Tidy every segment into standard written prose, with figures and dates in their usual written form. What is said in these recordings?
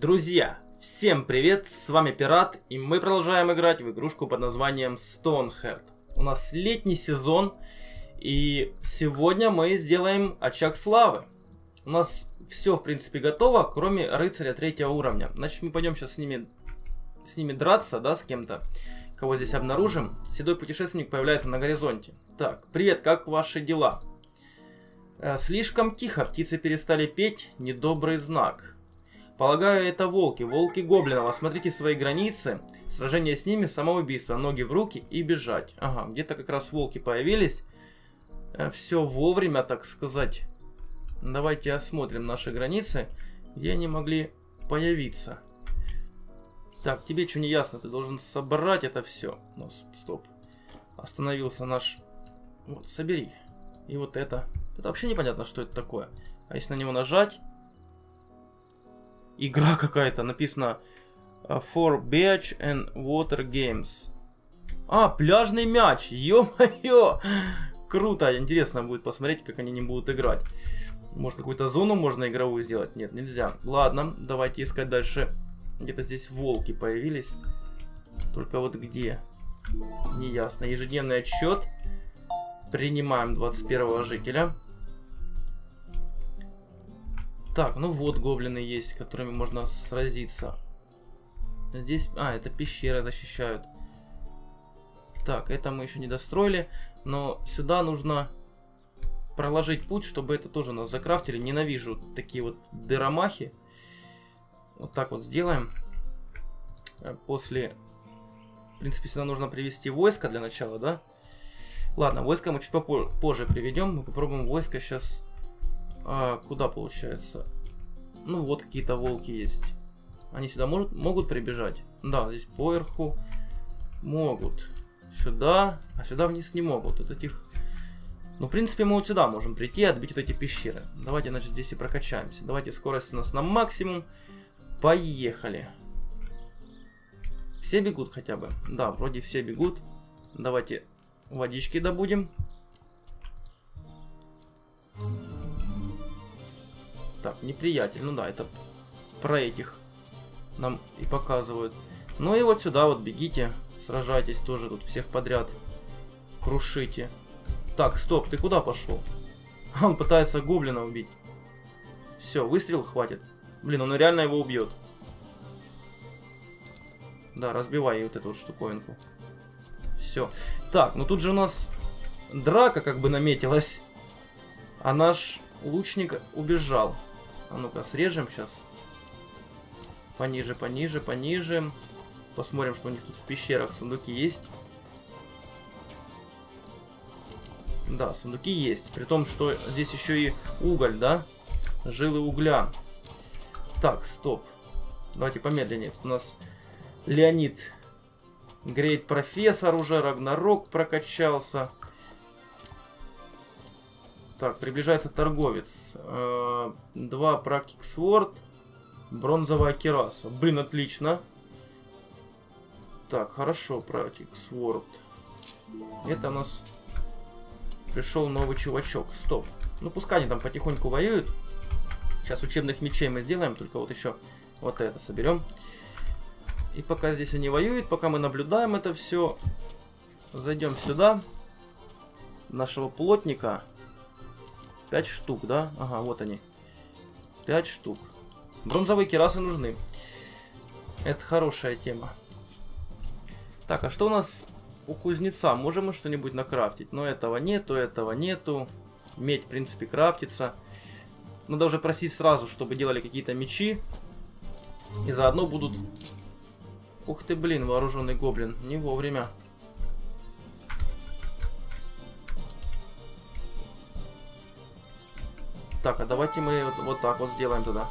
Друзья, всем привет, с вами Пират, и мы продолжаем играть в игрушку под названием Stoneheart. У нас летний сезон, и сегодня мы сделаем очаг славы. У нас все, в принципе, готово, кроме рыцаря 3-го уровня. Значит, мы пойдем сейчас с ними драться, да, с кем-то, кого здесь обнаружим. Седой путешественник появляется на горизонте. Так, привет, как ваши дела? Слишком тихо, птицы перестали петь, недобрый знак. Полагаю, это волки гоблинов. Осмотрите свои границы. Сражение с ними, самоубийство, ноги в руки и бежать. Ага, где-то как раз волки появились. Все вовремя, так сказать. Давайте осмотрим наши границы, где они могли появиться. Так, тебе что не ясно? Ты должен собрать это все. Ну, стоп. Остановился наш... Вот, собери. И вот это. Это вообще непонятно, что это такое. А если на него нажать... Игра какая-то, написано For Beach and Water Games. А, пляжный мяч, ё-моё! Круто, интересно будет посмотреть, как они не будут играть. Может, какую-то зону можно игровую сделать? Нет, нельзя. Ладно, давайте искать дальше. Где-то здесь волки появились. Только вот где? Неясно. Ежедневный отчет. Принимаем 21-го жителя. Так, ну вот гоблины есть, с которыми можно сразиться. Здесь... А, это пещеры защищают. Так, это мы еще не достроили. Но сюда нужно проложить путь, чтобы это тоже нас закрафтили. Ненавижу такие вот дыромахи. Вот так вот сделаем. После... В принципе, сюда нужно привести войско для начала, да? Ладно, войско мы чуть попозже приведем. Мы попробуем войско сейчас... куда получается? Ну вот какие-то волки есть. Они сюда могут прибежать? Да, здесь поверху могут. Сюда, а сюда вниз не могут. Вот этих... Ну, в принципе, мы вот сюда можем прийти и отбить вот эти пещеры. Давайте, значит, здесь и прокачаемся. Давайте, скорость у нас на максимум. Поехали. Все бегут хотя бы? Да, вроде все бегут. Давайте водички добудем. Так, неприятель. Ну да, это про этих нам и показывают. Ну и вот сюда вот бегите. Сражайтесь тоже тут всех подряд. Крушите. Так, стоп, ты куда пошел? Он пытается гоблина убить. Все, выстрел хватит. Блин, он реально его убьет. Да, разбивай вот эту вот штуковинку. Все. Так, ну тут же у нас драка как бы наметилась. А наш лучник убежал. А ну-ка, срежем сейчас. Пониже, пониже, пониже. Посмотрим, что у них тут в пещерах. Сундуки есть. Да, сундуки есть. При том, что здесь еще и уголь, да? Жилы угля. Так, стоп. Давайте помедленнее. Тут у нас Леонид. Грейт профессор уже. Рагнарок прокачался. Так, приближается торговец. 2 практик сворд. Бронзовая кираса. Блин, отлично. Так, хорошо, практик сворд. Это у нас пришел новый чувачок. Стоп. Ну, пускай они там потихоньку воюют. Сейчас учебных мечей мы сделаем. Только вот еще вот это соберем. И пока здесь они воюют, пока мы наблюдаем это все, зайдем сюда. Нашего плотника. 5 штук, да? Ага, вот они. 5 штук. Бронзовые кирасы нужны. Это хорошая тема. Так, а что у нас у кузнеца? Можем мы что-нибудь накрафтить? Но этого нету, этого нету. Медь, в принципе, крафтится. Надо уже просить сразу, чтобы делали какие-то мечи. И заодно будут... Ух ты, блин, вооруженный гоблин. Не вовремя. Так, а давайте мы вот так вот сделаем тогда.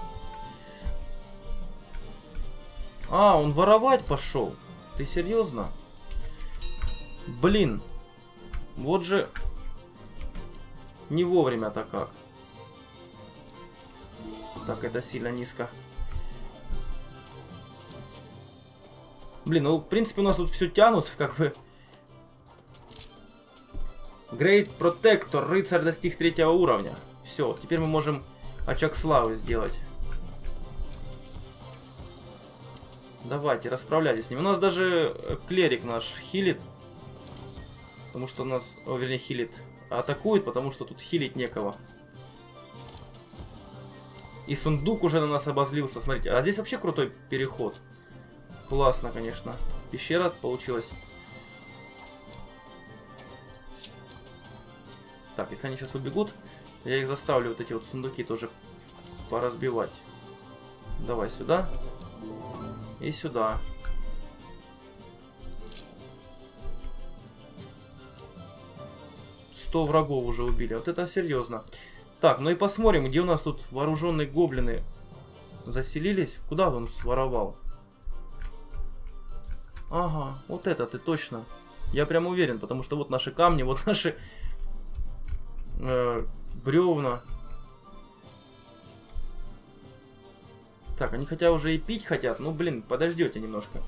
А, он воровать пошел. Ты серьезно? Блин. Вот же... Не вовремя-то как. Так, это сильно низко. Блин, ну, в принципе, у нас тут все тянут, как бы. Great Protector. Рыцарь достиг 3-го уровня. Все, теперь мы можем очаг славы сделать. Давайте, расправляйтесь с ним. У нас даже клерик наш хилит. Потому что у нас... О, вернее, хилит. Атакует, потому что тут хилить некого. И сундук уже на нас обозлился. Смотрите, а здесь вообще крутой переход. Классно, конечно. Пещера получилась. Так, если они сейчас убегут, я их заставлю вот эти вот сундуки тоже поразбивать. Давай сюда. И сюда. Сто врагов уже убили. Вот это серьезно. Так, ну и посмотрим, где у нас тут вооруженные гоблины заселились. Куда он своровал? Ага, вот это ты точно. Я прям уверен, потому что вот наши камни, вот наши бревна. Так, они хотя уже и пить хотят. Ну, блин, подождете немножко.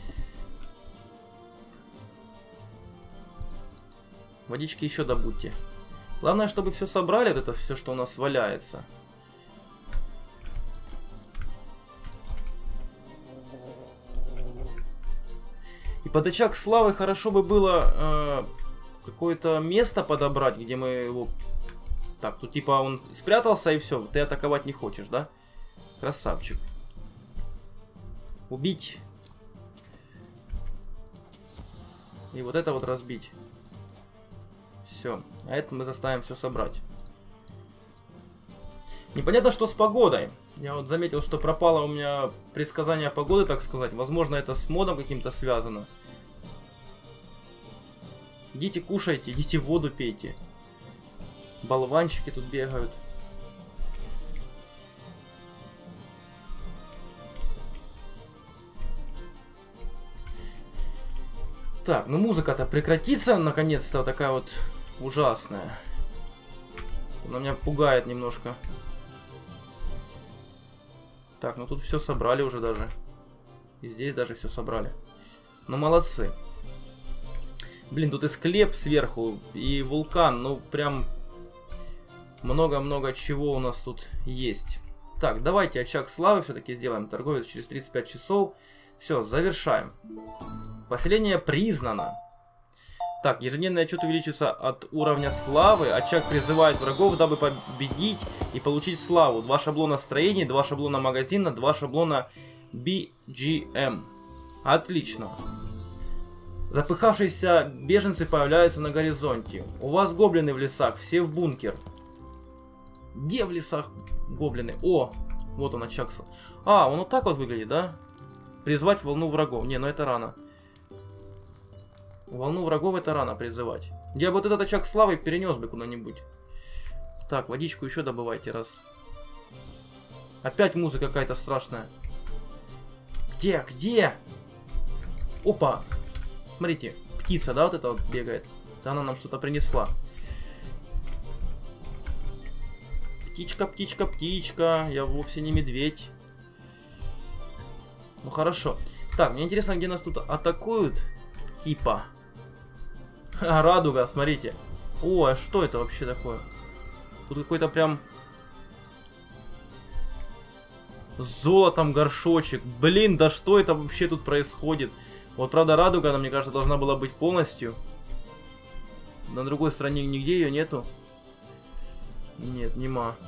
Водички еще добудьте. Главное, чтобы все собрали, вот это все, что у нас валяется. И под очаг славы хорошо бы было какое-то место подобрать, где мы его... Так, тут типа он спрятался и все, ты атаковать не хочешь, да? Красавчик. Убить. И вот это вот разбить. Все. А это мы заставим все собрать. Непонятно, что с погодой. Я вот заметил, что пропало у меня предсказание погоды, так сказать. Возможно, это с модом каким-то связано. Идите кушайте, идите воду пейте. Болванчики тут бегают. Так, ну музыка-то прекратится, наконец-то, такая вот ужасная. Она меня пугает немножко. Так, ну тут все собрали уже даже. И здесь даже все собрали. Ну молодцы. Блин, тут и склеп сверху, и вулкан, ну прям много-много чего у нас тут есть. Так, давайте очаг славы все-таки сделаем. Торговец через 35 часов. Все, завершаем. Поселение признано. Так, ежедневный отчет увеличивается от уровня славы. Очаг призывает врагов, дабы победить и получить славу. 2 шаблона строений, 2 шаблона магазина, 2 шаблона BGM. Отлично. Запыхавшиеся беженцы появляются на горизонте. У вас гоблины в лесах, все в бункер. Где в лесах гоблины? О, вот он очаг. А, он вот так вот выглядит, да? Призвать волну врагов. Не, ну это рано. Волну врагов это рано призывать. Я бы вот этот очаг славы перенес бы куда-нибудь. Так, водичку еще добывайте раз. Опять музыка какая-то страшная. Где? Где? Опа! Смотрите, птица, да, вот эта вот бегает. Да, она нам что-то принесла. Птичка, птичка, птичка. Я вовсе не медведь. Ну хорошо. Так, мне интересно, где нас тут атакуют. Типа. А, радуга, смотрите. О, а что это вообще такое? Тут какой-то прям... С золотом горшочек. Блин, да что это вообще тут происходит? Вот, правда, радуга, она, мне кажется, должна была быть полностью. На другой стороне нигде ее нету. Нет, нема.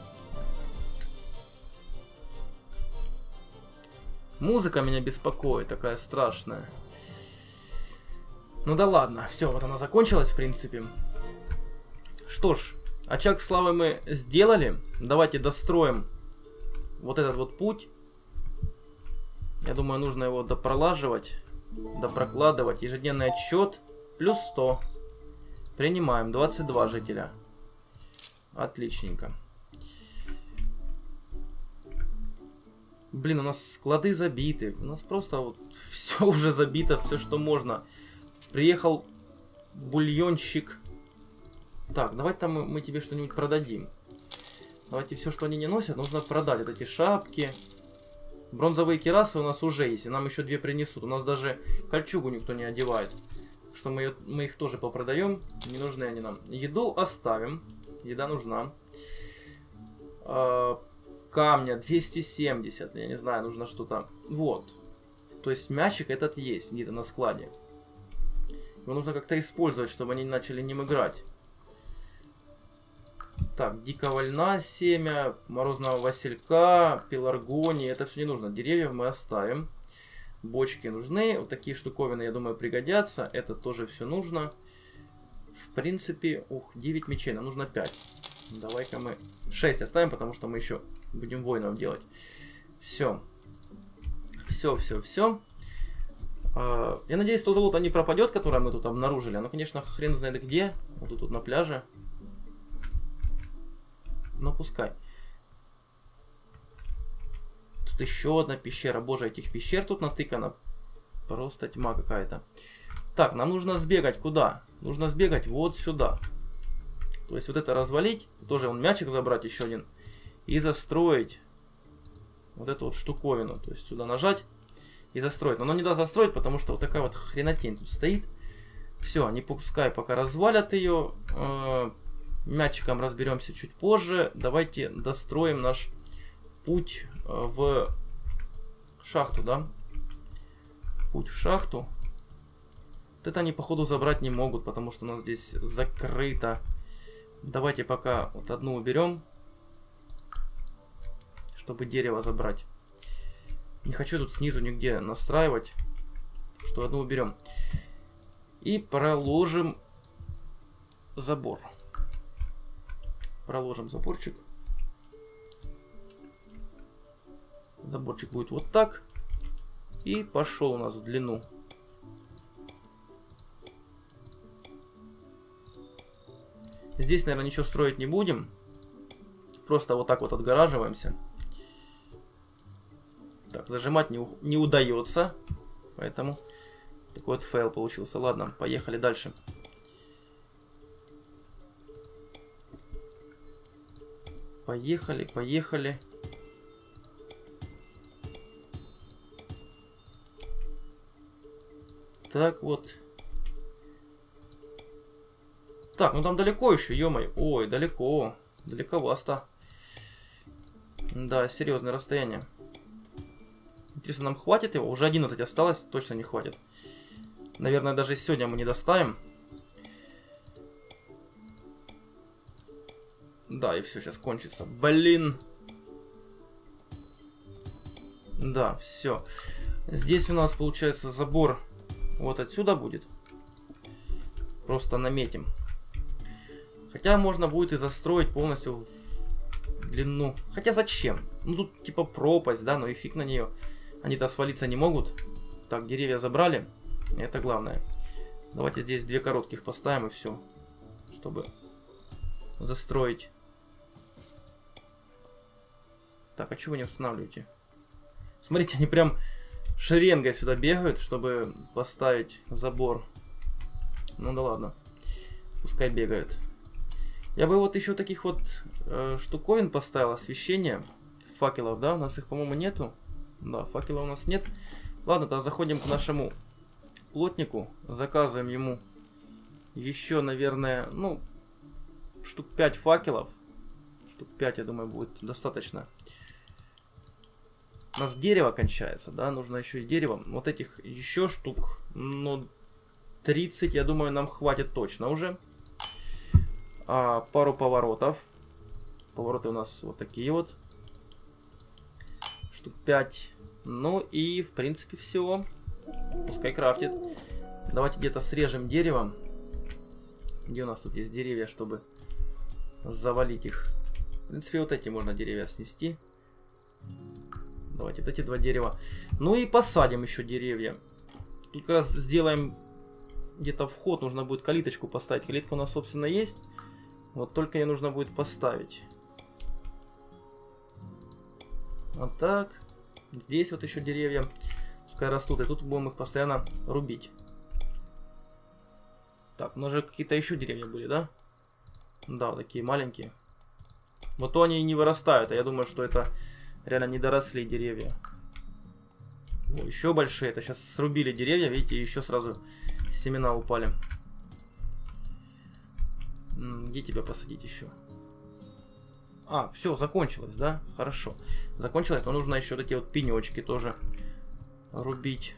Музыка меня беспокоит, такая страшная. Ну да ладно, все, вот она закончилась, в принципе. Что ж, очаг славы мы сделали. Давайте достроим вот этот вот путь. Я думаю, нужно его допролаживать, допрокладывать. Ежедневный отчет плюс 100. Принимаем, 22 жителя. Отличненько. Блин, у нас склады забиты. У нас просто вот все уже забито, все, что можно. Приехал бульонщик. Так, давайте там мы тебе что-нибудь продадим. Давайте все, что они не носят, нужно продать. Вот эти шапки. Бронзовые кирасы у нас уже есть. И нам еще 2 принесут. У нас даже кольчугу никто не одевает. Так что мы их тоже попродаем. Не нужны они нам. Еду оставим. Еда нужна. Камня 270. Я не знаю, нужно что-то. Вот. То есть мячик этот есть где-то на складе. Его нужно как-то использовать, чтобы они начали ним играть. Так, дикого льна, семя, морозного василька, пеларгонии. Это все не нужно. Деревьев мы оставим. Бочки нужны. Вот такие штуковины, я думаю, пригодятся. Это тоже все нужно. В принципе, 9 мечей. Нам нужно 5. Давай-ка мы 6 оставим, потому что мы еще будем воинов делать. Все. Все. Я надеюсь, что золото не пропадет, которое мы тут обнаружили. Оно, конечно, хрен знает где. Вот тут на пляже. Но пускай. Тут еще одна пещера. Боже, этих пещер тут натыкано. Просто тьма какая-то. Так, нам нужно сбегать куда? Нужно сбегать вот сюда. То есть вот это развалить. Тоже он мячик забрать еще один. И застроить вот эту вот штуковину. То есть сюда нажать и застроить. Но оно не даст застроить, потому что вот такая вот хренотень тут стоит. Все, они пускай пока развалят ее. Мячиком разберемся чуть позже. Давайте достроим наш путь в шахту, да? Путь в шахту. Вот это они, походу, забрать не могут, потому что у нас здесь закрыто. Давайте пока вот одну уберем, чтобы дерево забрать. Не хочу тут снизу нигде настраивать, что одну уберем. И проложим забор. Проложим заборчик. Заборчик будет вот так. И пошел у нас в длину. Здесь, наверное, ничего строить не будем. Просто вот так вот отгораживаемся. Так, зажимать не удается. Поэтому такой вот фейл получился. Ладно, поехали дальше. Поехали. Так вот. Так, ну там далеко еще, ё-моё. Ой, далеко. Далековасто. Да, серьезное расстояние. Интересно, нам хватит его? Уже 11 осталось, точно не хватит. Наверное, даже сегодня мы не доставим. Да, и все, сейчас кончится. Блин. Да, все. Здесь у нас, получается, забор вот отсюда будет. Просто наметим. Хотя можно будет и застроить полностью в длину. Хотя зачем? Ну тут типа пропасть, да, но и фиг на нее. Они-то свалиться не могут. Так, деревья забрали. Это главное. Давайте здесь 2 коротких поставим и все. Чтобы застроить. Так, а чего вы не устанавливаете? Смотрите, они прям шеренгой сюда бегают, чтобы поставить забор. Ну да ладно. Пускай бегают. Я бы вот еще таких вот штуковин поставил, освещение. Факелов, да? У нас их, по-моему, нету. Да, факелов у нас нет. Ладно, тогда заходим к нашему плотнику. Заказываем ему еще, наверное, ну, штук 5 факелов. Штук 5, я думаю, будет достаточно. У нас дерево кончается, да? Нужно еще и дерево. Вот этих еще штук, ну, 30, я думаю, нам хватит точно уже. Пару поворотов. Повороты у нас вот такие вот. Штук 5. Ну и, в принципе, все. Пускай крафтит. Давайте где-то срежем дерево. Где у нас тут есть деревья, чтобы завалить их? В принципе, вот эти можно деревья снести. Давайте вот эти 2 дерева. Ну и посадим еще деревья. Тут как раз сделаем где-то вход. Нужно будет калиточку поставить. Калитка у нас, собственно, есть. Вот только ее нужно будет поставить. Вот так. Здесь вот еще деревья. Пускай растут. И тут будем их постоянно рубить. Так, у нас же какие-то еще деревья были, да? Да, вот такие маленькие. Вот то они и не вырастают. А я думаю, что это реально не доросли деревья. О, еще большие. Это сейчас срубили деревья. Видите, еще сразу семена упали. Где тебя посадить еще? Все, закончилось, да? Хорошо. Закончилось, но нужно еще такие вот пенечки тоже рубить.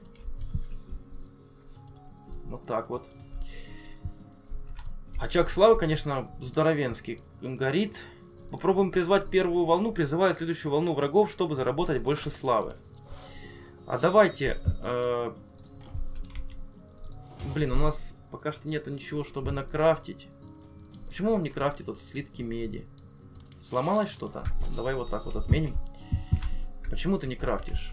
Вот так вот. Очаг славы, конечно, здоровенский горит. Попробуем призвать первую волну, призывая следующую волну врагов, чтобы заработать больше славы. А давайте... Блин, у нас пока что нету ничего, чтобы накрафтить. Почему он не крафтит тут слитки меди? Сломалось что-то? Давай вот так вот отменим. Почему ты не крафтишь?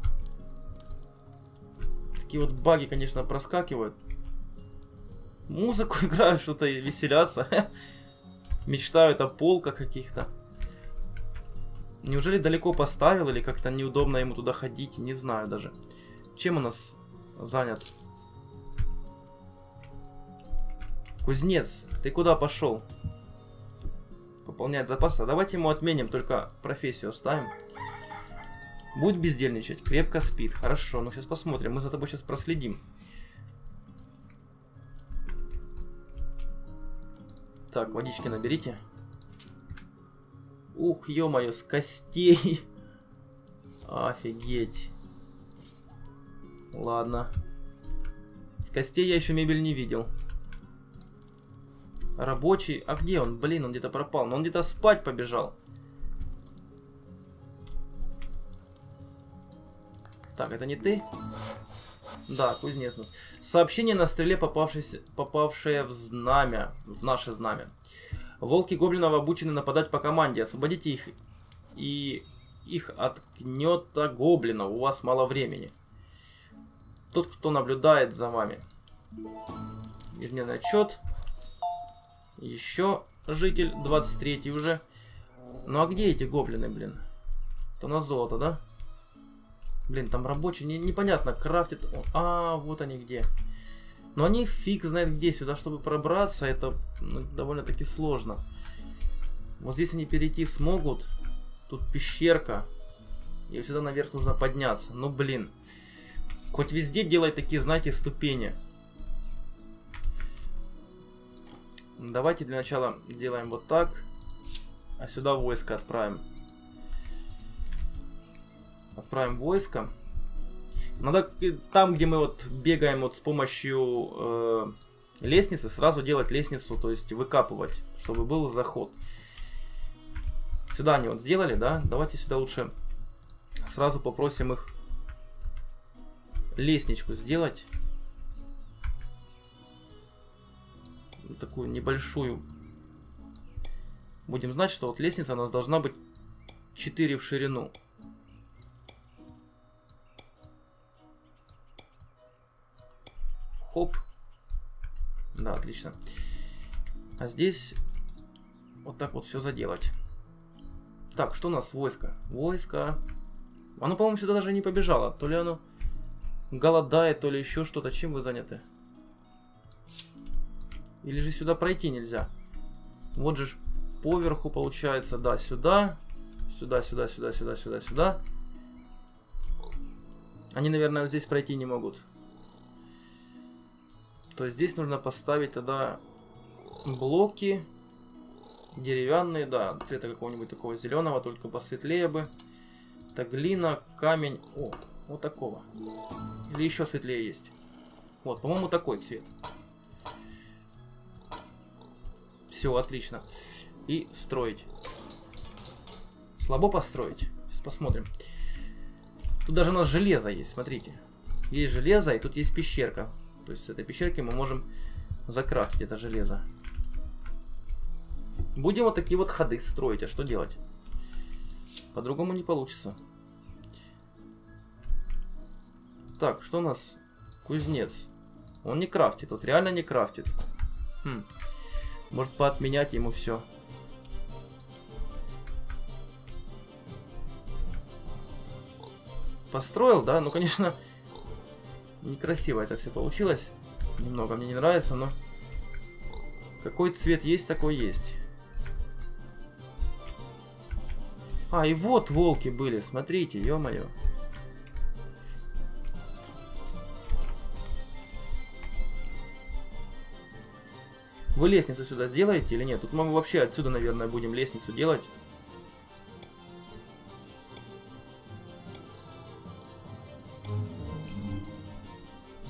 Такие вот баги, конечно, проскакивают. Музыку играют, что-то веселятся. Мечтают о полках каких-то. Неужели далеко поставил или как-то неудобно ему туда ходить? Не знаю даже. Чем у нас занят? Кузнец, ты куда пошел? Пополнять запасы. Давайте ему отменим, только профессию оставим. Будь бездельничать, крепко спит. Хорошо, ну сейчас посмотрим. Мы за тобой сейчас проследим. Так, водички наберите. Ух, ё-моё, с костей. Офигеть. Ладно. С костей я еще мебель не видел. Рабочий. А где он? Блин, он где-то пропал. Но он где-то спать побежал. Так, это не ты? Да, кузнец у нас. Сообщение на стреле, попавшее в знамя. В наше знамя. Волки гоблинов обучены нападать по команде. Освободите их. И их от гнета гоблинов. У вас мало времени. Тот, кто наблюдает за вами. Ежедневный отчет. Еще житель 23 уже. Ну а где эти гоблины, блин? То на золото, да? Блин, там рабочие, непонятно, крафтит. А, вот они где. Но они фиг знает где. Сюда, чтобы пробраться, это довольно-таки сложно. Вот здесь они перейти смогут. Тут пещерка. И сюда наверх нужно подняться. Ну, блин. Хоть везде делай такие, знаете, ступени. Давайте для начала сделаем вот так. А сюда войско отправим. Отправим войско. Надо там, где мы вот бегаем вот с помощью лестницы, сразу делать лестницу, то есть выкапывать, чтобы был заход. Сюда они вот сделали, да? Давайте сюда лучше сразу попросим их лестничку сделать. Такую небольшую. Будем знать, что вот лестница у нас должна быть 4 в ширину. Хоп. Да, отлично. А здесь вот так вот все заделать. Так, что у нас? Войско. Войско. Оно, по-моему, сюда даже не побежало. То ли оно голодает, то ли еще что-то. Чем вы заняты? Или же сюда пройти нельзя? Вот же поверху получается. Да, сюда. Сюда, сюда, сюда, сюда, сюда, сюда. Они, наверное, вот здесь пройти не могут. То есть здесь нужно поставить тогда блоки деревянные, да, цвета какого-нибудь такого зеленого, только посветлее бы. Это глина, камень. О, вот такого. Или еще светлее есть. Вот, по-моему, такой цвет. Все, отлично. И строить. Слабо построить. Сейчас посмотрим. Тут даже у нас железо есть, смотрите. Есть железо, и тут есть пещерка. То есть с этой пещерки мы можем закрафтить это железо. Будем вот такие вот ходы строить. А что делать? По-другому не получится. Так, что у нас? Кузнец. Он не крафтит. Вот реально не крафтит. Может поотменять ему все. Построил, да? Ну, конечно, некрасиво это все получилось. Немного мне не нравится, но какой цвет есть, такой есть. А, и вот волки были, смотрите, ё-моё. Вы лестницу сюда сделаете или нет? Тут мы вообще отсюда, наверное, будем лестницу делать.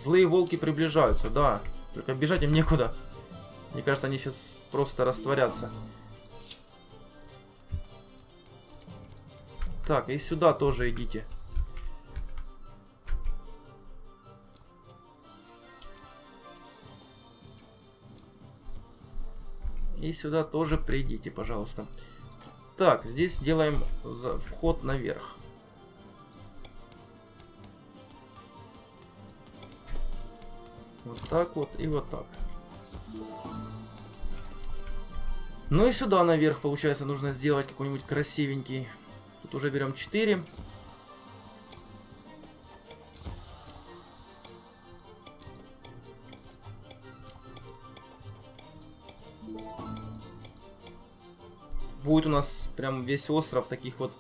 Злые волки приближаются, да. Только бежать им некуда. Мне кажется, они сейчас просто растворятся. Так, и сюда тоже идите. И сюда тоже придите, пожалуйста. Так, здесь делаем вход наверх. Вот так вот и вот так. Ну и сюда наверх, получается, нужно сделать какой-нибудь красивенький. Тут уже берем 4. Будет у нас прям весь остров в таких вот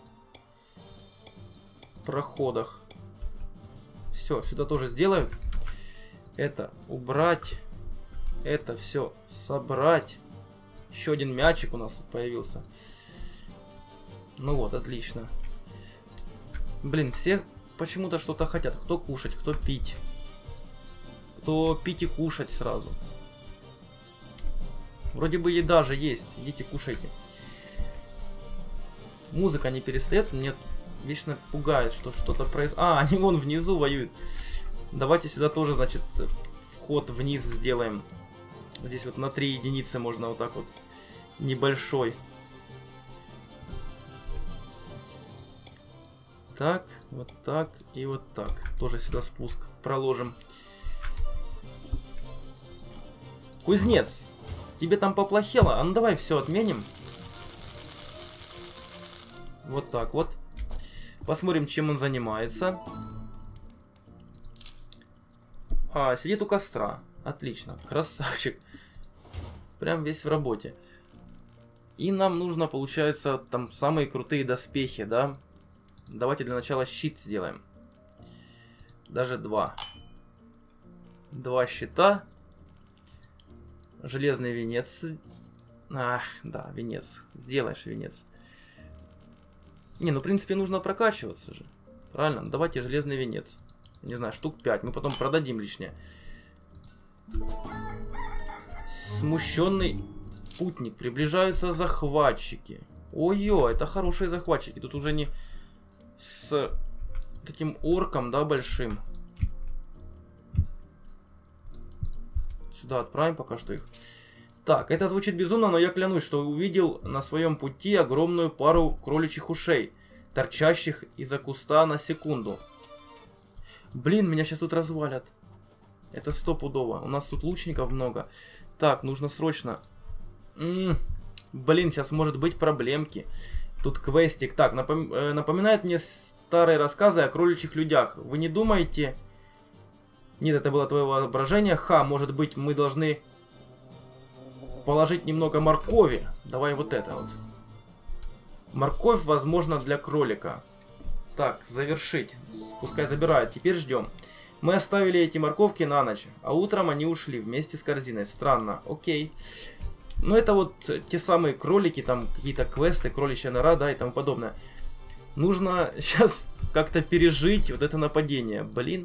проходах. Все, сюда тоже сделают. Это убрать. Это все собрать. Еще один мячик у нас тут появился. Ну вот, отлично. Блин, все почему-то что-то хотят. Кто кушать, кто пить. Кто пить и кушать сразу. Вроде бы еда же есть. Идите кушайте. Музыка не перестает. Мне вечно пугает, что что-то происходит. А, они вон внизу воюют. Давайте сюда тоже, значит, вход вниз сделаем. Здесь вот на 3 единицы можно вот так вот. Небольшой. Так, вот так и вот так. Тоже сюда спуск проложим. Кузнец, тебе там поплохело? А ну давай все отменим. Вот так вот. Посмотрим, чем он занимается. А, сидит у костра. Отлично, красавчик. Прям весь в работе. И нам нужно, получается, там самые крутые доспехи, да? Давайте для начала щит сделаем. Даже 2. 2 щита. Железный венец. Ах, да, венец. Сделаешь венец. Не, ну в принципе нужно прокачиваться же. Правильно? Давайте железный венец. Не знаю, штук 5. Мы потом продадим лишнее. Смущенный путник. Приближаются захватчики. Ой-ой, это хорошие захватчики. Тут уже не с таким орком, да, большим. Сюда отправим пока что их. Так, это звучит безумно, но я клянусь, что увидел на своем пути огромную пару кроличьих ушей, торчащих из-за куста на секунду. Блин, меня сейчас тут развалят. Это стопудово. У нас тут лучников много. Так, нужно срочно... Блин, сейчас может быть проблемки. Тут квестик. Так, напоминает мне старые рассказы о кроличьих людях. Вы не думаете... Нет, это было твое воображение. Ха, может быть, мы должны положить немного моркови. Давай вот это вот. Морковь, возможно, для кролика. Так, завершить. Пускай забирают. Теперь ждем. Мы оставили эти морковки на ночь, а утром они ушли вместе с корзиной. Странно. Окей. Ну, это вот те самые кролики, там какие-то квесты, кроличья нора, да, и тому подобное. Нужно сейчас как-то пережить вот это нападение. Блин.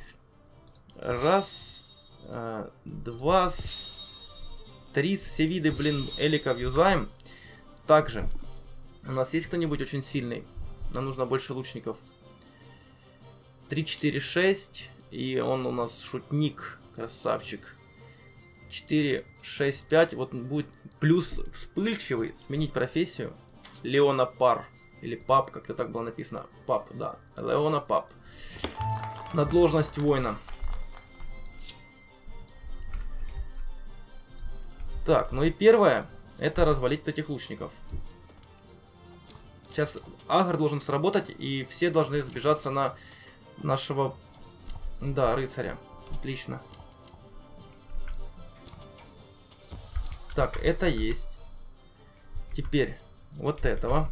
Раз, два, три. Все виды, блин, эликов юзаем. Также. У нас есть кто-нибудь очень сильный? Нам нужно больше лучников. 3, 4, 6. И он у нас шутник. Красавчик. 4, 6, 5. Вот будет плюс вспыльчивый. Сменить профессию. Леона Пар. Или Пап, как-то так было написано. Пап, да. Леона Пап. На должность воина. Так, ну и первое. Это развалить вот этих лучников. Сейчас агр должен сработать. И все должны сбежаться на нашего... Да, рыцаря. Отлично. Так, это есть. Теперь вот этого.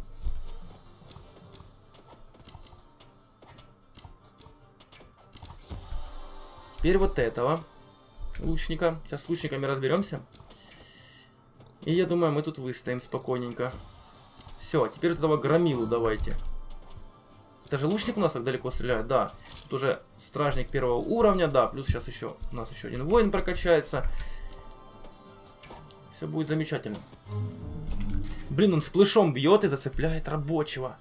Теперь вот этого лучника. Сейчас с лучниками разберемся. И я думаю, мы тут выстоим спокойненько. Все, теперь вот этого громилу давайте. Это же лучник у нас так далеко стреляет, да. Тут уже стражник первого уровня, да. Плюс сейчас еще у нас еще один воин прокачается. Все будет замечательно. Блин, он с плышом бьет и зацепляет рабочего.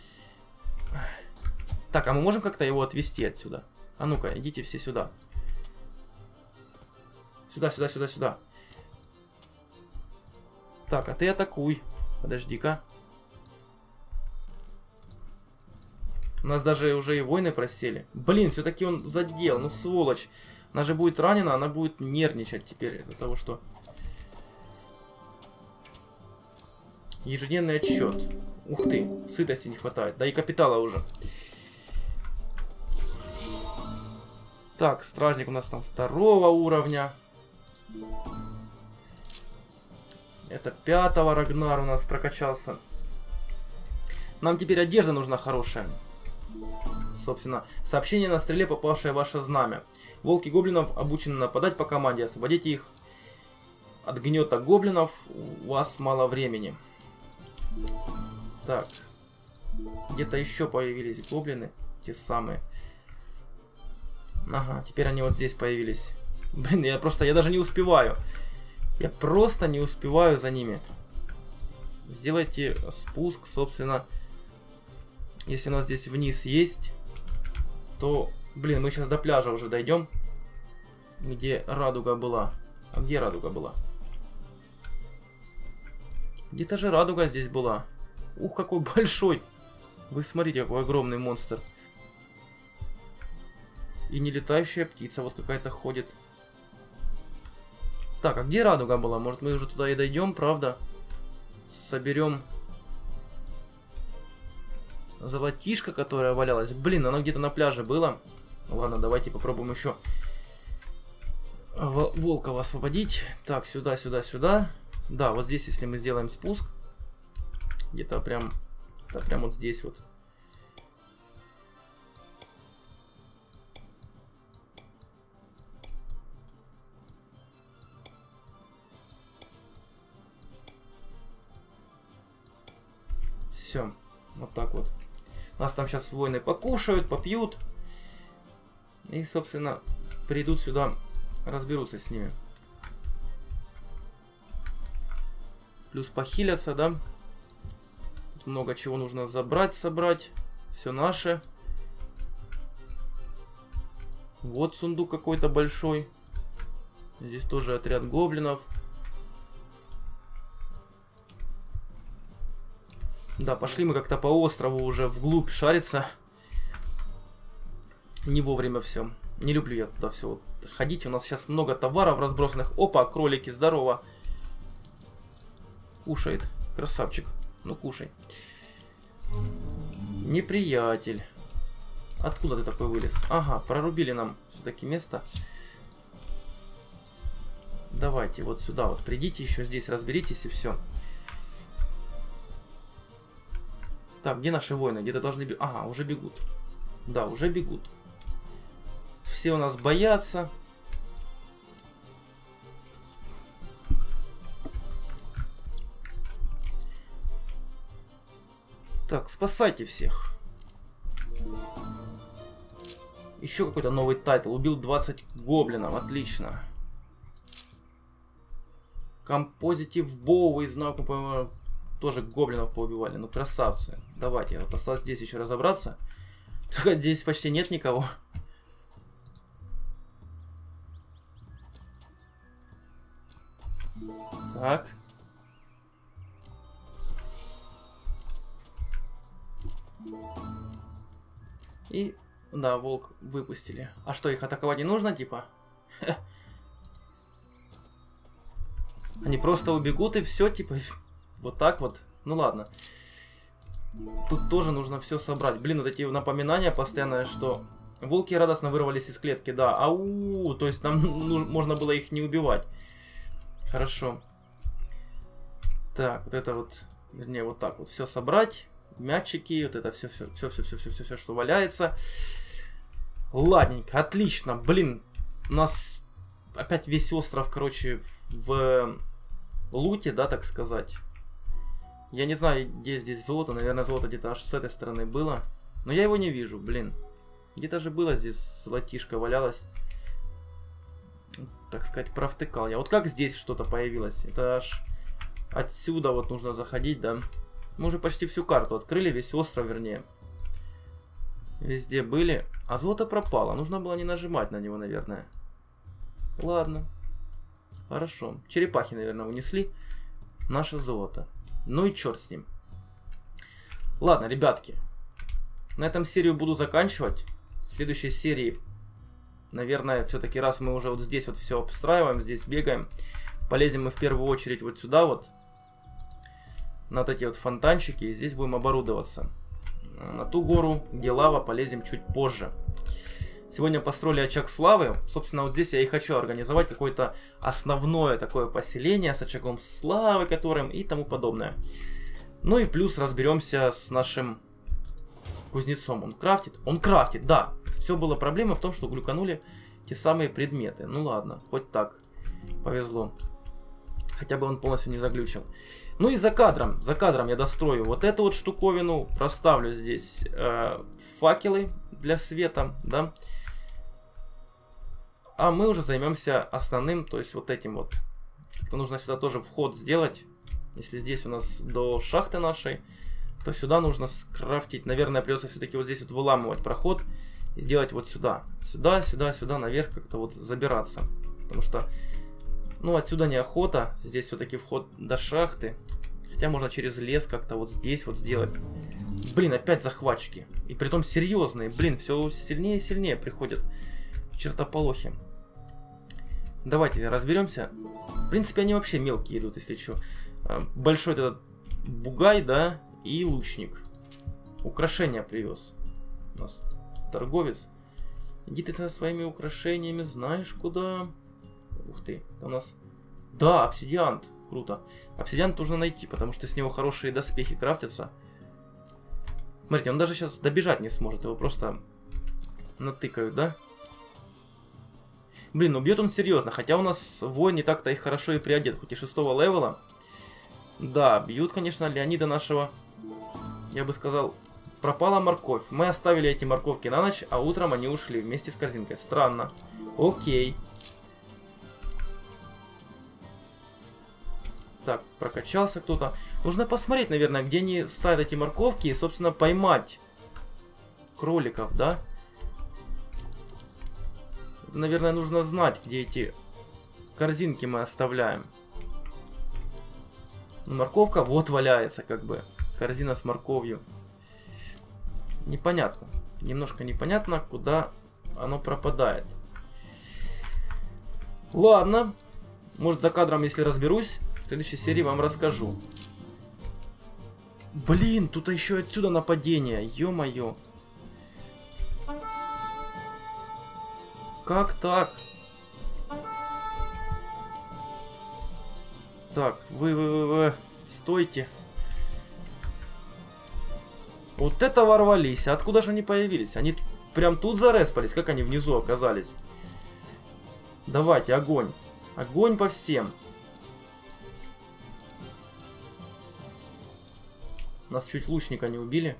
Так, а мы можем как-то его отвести отсюда? А ну-ка, идите все сюда. Сюда, сюда, сюда, сюда. Так, а ты атакуй. Подожди-ка. У нас даже уже и воины просели. Блин, все-таки он задел. Ну, сволочь. Она же будет ранена, она будет нервничать теперь из-за того, что... Ежедневный отчет. Ух ты, сытости не хватает. Да и капитала уже. Так, стражник у нас там 2-го уровня. Это 5-го Рагнар у нас прокачался. Нам теперь одежда нужна хорошая. Собственно, сообщение на стреле, попавшее в ваше знамя. Волки гоблинов обучены нападать по команде. Освободите их от гнета гоблинов. У вас мало времени. Так. Где-то еще появились гоблины. Те самые. Ага, теперь они вот здесь появились. Блин, я даже не успеваю. Я просто не успеваю за ними. Сделайте спуск, собственно. Если у нас здесь вниз есть, то, блин, мы сейчас до пляжа уже дойдем. Где радуга была. А где радуга была? Где-то же радуга здесь была. Ух, какой большой. Вы смотрите, какой огромный монстр. И не летающая птица вот какая-то ходит. Так, а где радуга была? Может, мы уже туда и дойдем, правда? Соберем золотишко, которое валялось. Блин, оно где-то на пляже было. Ладно, давайте попробуем еще Волкова освободить. Так, сюда, сюда, сюда. Да, вот здесь, если мы сделаем спуск. Где-то прям... Да, прям вот здесь вот. Все, вот так вот. Нас там сейчас воины покушают, попьют. И, собственно, придут сюда, разберутся с ними. Плюс похилятся, да? Тут много чего нужно забрать, собрать. Все наше. Вот сундук какой-то большой. Здесь тоже отряд гоблинов. Да, пошли мы как-то по острову уже вглубь шариться. Не вовремя все. Не люблю я туда все вот ходить. У нас сейчас много товаров разбросанных. Опа, кролики, здорово. Кушает. Красавчик. Ну, кушай. Неприятель. Откуда ты такой вылез? Ага, прорубили нам все-таки место. Давайте вот сюда вот придите, еще здесь разберитесь и все. Так, где наши воины? Где-то должны бегать. Ага, уже бегут. Да, уже бегут. Все у нас боятся. Так, спасайте всех. Еще какой-то новый тайтл. Убил 20 гоблинов. Отлично. Композитив Боу из знаку, по-моему, тоже гоблинов поубивали. Ну, красавцы. Давайте, вот осталось здесь еще разобраться. Только здесь почти нет никого. Так. И, да, волк выпустили. А что, их атаковать не нужно, типа? Они просто убегут и все, типа, вот так вот. Ну ладно. Тут тоже нужно все собрать. Блин, вот эти напоминания постоянные, что волки радостно вырвались из клетки, да. Ау, то есть нам можно было их не убивать. Хорошо. Так, вот это вот, вернее, вот так вот все собрать. Мячики, вот это все, что валяется. Ладненько, отлично. Блин, у нас опять весь остров, короче, в луте, да, так сказать. Я не знаю, где здесь золото. Наверное, золото где-то аж с этой стороны было. Но я его не вижу, блин. Где-то же было здесь золотишко валялось. Так сказать, провтыкал я. Вот как здесь что-то появилось? Это аж отсюда вот нужно заходить, да? Мы уже почти всю карту открыли, весь остров, вернее. Везде были. А золото пропало. Нужно было не нажимать на него, наверное. Ладно. Хорошо. Черепахи, наверное, унесли наше золото. Ну и черт с ним. Ладно, ребятки. На этом серию буду заканчивать. В следующей серии, наверное, все-таки раз мы уже вот здесь вот все обстраиваем, здесь бегаем, полезем мы в первую очередь вот сюда вот. На вот эти вот фонтанчики. И здесь будем оборудоваться. На ту гору, где лава, полезем чуть позже. Сегодня построили очаг славы. Собственно, вот здесь я и хочу организовать какое-то основное такое поселение с очагом славы, которым и тому подобное. Ну и плюс разберемся с нашим кузнецом. Он крафтит? Он крафтит, да. Все было проблема в том, что глюканули те самые предметы. Ну ладно, хоть так. Повезло. Хотя бы он полностью не заглючил. Ну и за кадром я дострою вот эту вот штуковину. Проставлю здесь факелы для света, да. А мы уже займемся основным, то есть вот этим вот. Как-то нужно сюда тоже вход сделать. Если здесь у нас до шахты нашей, то сюда нужно скрафтить. Наверное, придется все-таки вот здесь вот выламывать проход и сделать вот сюда. Сюда, сюда, сюда, наверх как-то вот забираться. Потому что, ну, отсюда неохота. Здесь все-таки вход до шахты. Хотя можно через лес как-то вот здесь вот сделать. Блин, опять захватчики. И притом серьезные. Блин, все сильнее и сильнее приходят чертополохи. Давайте разберемся. В принципе, они вообще мелкие идут, если что. Большой этот бугай, да, и лучник. Украшения привез. У нас торговец. Иди ты своими украшениями знаешь куда. Ух ты, это у нас... Да, обсидиант. Круто. Обсидиант нужно найти, потому что с него хорошие доспехи крафтятся. Смотрите, он даже сейчас добежать не сможет. Его просто натыкают, да? Блин, ну бьет он серьезно. Хотя у нас воин не так-то и хорошо и приодет. Хоть и 6-го левела. Да, бьют, конечно, Леонида нашего. Я бы сказал, пропала морковь. Мы оставили эти морковки на ночь, а утром они ушли вместе с корзинкой. Странно. Окей. Так, прокачался кто-то. Нужно посмотреть, наверное, где они ставят эти морковки и, собственно, поймать кроликов, да? Это, наверное, нужно знать, где эти корзинки мы оставляем. Морковка вот валяется, как бы. Корзина с морковью. Непонятно. Немножко непонятно, куда оно пропадает. Ладно. Может, за кадром, если разберусь, в следующей серии вам расскажу. Блин, тут еще отсюда нападение. Ё-моё. Как так? Так, вы, стойте. Вот это ворвались. А откуда же они появились? Они прям тут зареспались. Как они внизу оказались? Давайте, огонь. Огонь по всем. Нас чуть лучника не убили.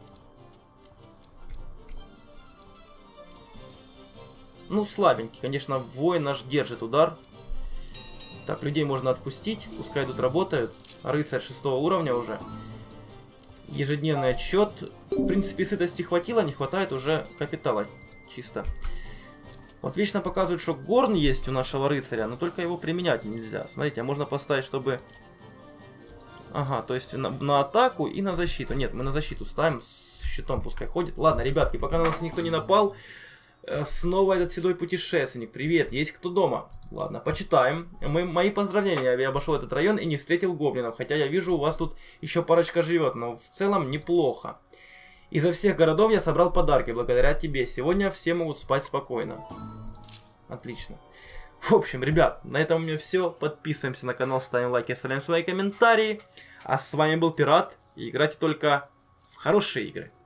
Ну, слабенький. Конечно, воин наш держит удар. Так, людей можно отпустить. Пускай тут работают. Рыцарь 6-го уровня уже. Ежедневный отчет. В принципе, сытости хватило. Не хватает уже капитала. Чисто. Вот вечно показывают, что горн есть у нашего рыцаря. Но только его применять нельзя. Смотрите, а можно поставить, чтобы... Ага, то есть на атаку и на защиту. Нет, мы на защиту ставим. С щитом пускай ходит. Ладно, ребятки, пока на нас никто не напал... Снова этот седой путешественник. Привет, есть кто дома? Ладно, почитаем. Мои поздравления, я обошел этот район и не встретил гоблинов. Хотя я вижу, у вас тут еще парочка живет, но в целом неплохо. Изо всех городов я собрал подарки благодаря тебе. Сегодня все могут спать спокойно. Отлично. В общем, ребят, на этом у меня все. Подписываемся на канал, ставим лайки, оставляем свои комментарии. А с вами был Пират. И играйте только в хорошие игры.